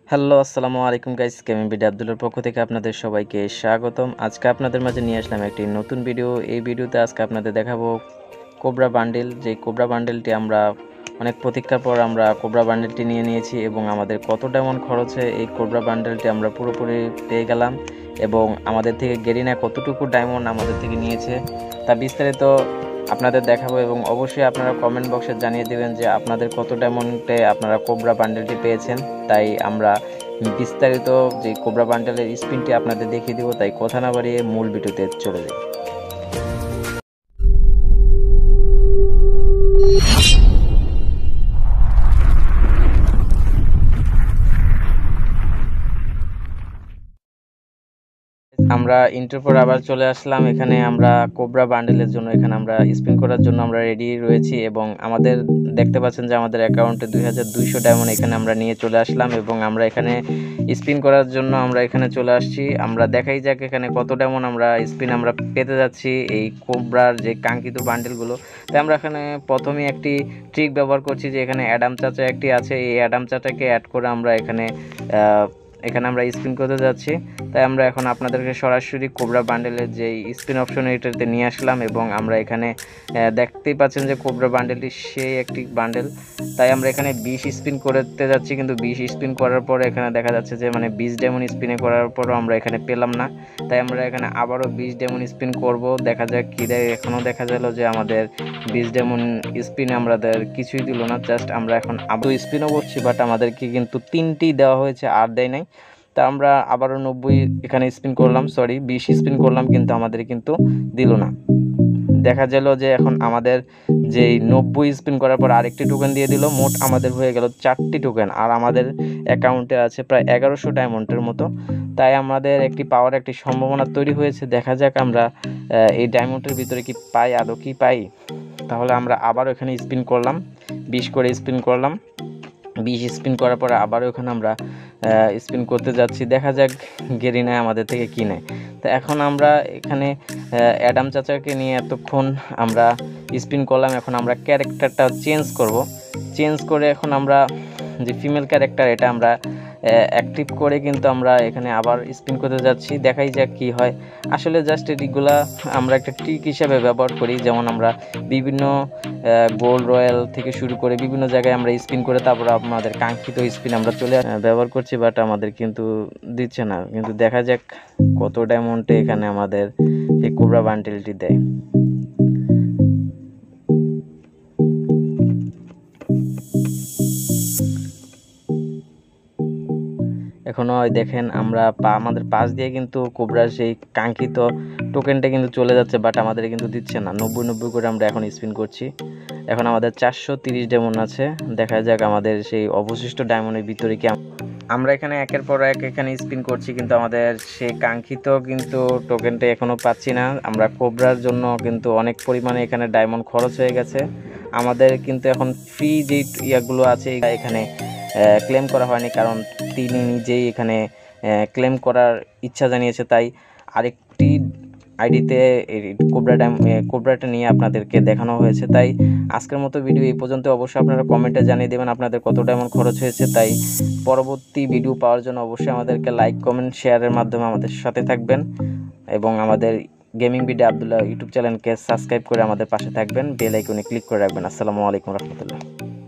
Hello, আসসালামু আলাইকুম guys. Gaming video আব্দুল্লার পক্ষ থেকে আপনাদের সবাইকে স্বাগতম। আজকে আপনাদের মাঝে নিয়ে আসলাম একটি নতুন ভিডিও। এই ভিডিওতে আজকে আপনাদের দেখাবো কোবরা বান্ডেল। যে কোবরা বান্ডেলটি আমরা অনেক প্রতীক্ষার পর আমরা কোবরা বান্ডেলটি নিয়ে নিয়েছি এবং আমাদের কত ডায়মন্ড খরচে এই কোবরা বান্ডেলটি আমরা পুরোপুরি পেয়ে গেলাম এবং আমাদের থেকে গেরিনা কতটুকু ডায়মন্ড আমাদের থেকে নিয়েছে তা বিস্তারিত আপনাদের দেখাবো এবং অবশ্যই আপনারা কমেন্ট বক্সে জানিয়ে দেবেন যে আপনাদের কত ডায়মন্ডে আপনারা কোবরা বান্ডেলটি পেয়েছেন। তাই আমরা বিস্তারিত যে কোবরা বান্ডেলের স্পিনটি আপনাদের দেখিয়ে দিব। তাই কথা না বাড়িয়ে মূল ভিডিওতে চলে যাই। আমরা ইন্টার পর আবার চলে আসলাম। এখানে আমরা কোবরা বান্ডেলের জন্য এখানে আমরা স্পিন করার জন্য আমরা রেডি রয়েছি এবং আমাদের দেখতে পাচ্ছেন যে আমাদের অ্যাকাউন্টে 2200 ডায়মন্ড এখানে আমরা নিয়ে চলে আসলাম এবং আমরা এখানে স্পিন করার জন্য আমরা এখানে চলে আসছি। আমরা দেখাই যাক এখানে কত ডায়মন্ড আমরা স্পিন আমরা পেতে যাচ্ছি এই কোবরার যে কাঙ্ক্ষিত বান্ডেলগুলো। তাই আমরা এখানে প্রথমেই একটি ট্রিক ব্যবহার করছি যে এখানে অ্যাডাম চাচা একটি আছে, এই অ্যাডাম চাচাকে অ্যাড করে আমরা এখানে আমরা স্পিন করতে যাচ্ছি। তাই আমরা এখন আপনাদেরকে সরাসরি কোবরা বান্ডেলের যে স্পিন অপশন এটাতে নিয়ে আসলাম এবং আমরা এখানে দেখতেই পাচ্ছেন যে কোবরা বান্ডেলটি সেই একটি বান্ডেল। তাই আমরা এখানে 20 স্পিন করতে যাচ্ছি, কিন্তু 20 স্পিন করার পরে এখানে দেখা যাচ্ছে যে 20 ডায়মন্ড স্পিনে করার পরও আমরা এখানে পেলাম না। তাই আমরা এখানে আবারও 20 ডায়মন্ড স্পিন করব, দেখা যাক কী দেয়। এখনও দেখা গেল যে আমাদের 20 ডায়মন্ড স্পিনে আমাদের কিছুই দিল না। জাস্ট আমরা এখন আবার স্পিনও করছি, বাট আমাদেরকে কিন্তু 3টি দেওয়া হয়েছে, আর দেয় নাই। তা আমরা আবারও 90 এখানে স্পিন করলাম, 20 স্পিন করলাম, কিন্তু আমাদের কিন্তু দিল না। দেখা গেল যে এখন আমাদের যেই 90 স্পিন করার পর আরেকটি টোকেন দিয়ে দিল, মোট আমাদের হয়ে গেল 4টি টোকেন, আর আমাদের অ্যাকাউন্টে আছে প্রায় 1100 ডায়মন্ডের মতো। তাই আমাদের একটি পাওয়ার একটি সম্ভাবনা তৈরি হয়েছে। দেখা যাক আমরা এই ডায়মন্ডের ভিতরে কি পাই, আদৌ কি পাই। তাহলে আমরা আবারও এখানে স্পিন করলাম, 20 করে স্পিন করলাম। 20 স্পিন করার পরে আবারও এখানে আমরা স্পিন করতে যাচ্ছি, দেখা যাক গেরিনা আমাদের থেকে কি নেয়। তো এখন আমরা এখানে অ্যাডাম চাচাকে নিয়ে এতক্ষণ আমরা স্পিন করলাম। এখন আমরা ক্যারেক্টারটা চেঞ্জ করে এখন আমরা যে ফিমেল ক্যারেক্টার এটা আমরা অ্যাক্টিভ করে কিন্তু আমরা এখানে আবার স্পিন করতে যাচ্ছি, দেখাই যাক কি হয়। আসলে জাস্ট এটিগুলা আমরা একটা ট্রিক হিসাবে ব্যবহার করি, যেমন আমরা বিভিন্ন গোল্ড রয়্যাল থেকে শুরু করে বিভিন্ন জায়গায় আমরা স্পিন করে তারপর আমাদের কাঙ্ক্ষিত স্পিন আমরা ব্যবহার করছি, বাট আমাদের কিন্তু দিচ্ছে না। কিন্তু দেখা যাক কত ডায়মন্ডে এখানে আমাদের এই কোবরা বান্ডেলটি দেয়। এখনও দেখেন আমরা আমাদের পাশ দিয়ে কিন্তু কোবরার সেই কাঙ্ক্ষিত টোকেনটা কিন্তু চলে যাচ্ছে, বাট আমাদের কিন্তু দিচ্ছে না। 90 করে আমরা এখন স্পিন করছি। এখন আমাদের 430 ডায়মন্ড আছে, দেখা যাক আমাদের সেই অবশিষ্ট ডায়মন্ডের ভিতরে কি আমরা এখানে একের পর এক এখানে স্পিন করছি, কিন্তু আমাদের সেই কাঙ্ক্ষিত কিন্তু টোকেনটা এখনও পাচ্ছি না। আমরা কোবরার জন্য কিন্তু অনেক পরিমাণে এখানে ডায়মন্ড খরচ হয়ে গেছে। আমাদের কিন্তু এখন ফ্রি যে ইয়াগুলো আছে এখানে ক্লেম করা হয়নি, কারণ তিনি নিজেই এখানে ক্লেম করার ইচ্ছা জানিয়েছে। তাই আরেকটি আইডিতে কোবরাটা নিয়ে আপনাদেরকে দেখানো হয়েছে। তাই আজকের মতো ভিডিও এই পর্যন্ত। অবশ্যই আপনারা কমেন্টে জানিয়ে দেবেন আপনাদের কত ডায়মন্ড খরচ হয়েছে। তাই পরবর্তী ভিডিও পাওয়ার জন্য অবশ্যই আমাদেরকে লাইক, কমেন্ট, শেয়ারের মাধ্যমে আমাদের সাথে থাকবেন এবং আমাদের গেমিং ভিডিও আব্দুল্লাহ ইউটিউব চ্যানেলকে সাবস্ক্রাইব করে আমাদের পাশে থাকবেন, বেল আইকনে ক্লিক করে রাখবেন। আসসালামু আলাইকুম রহমতুল্লাহ।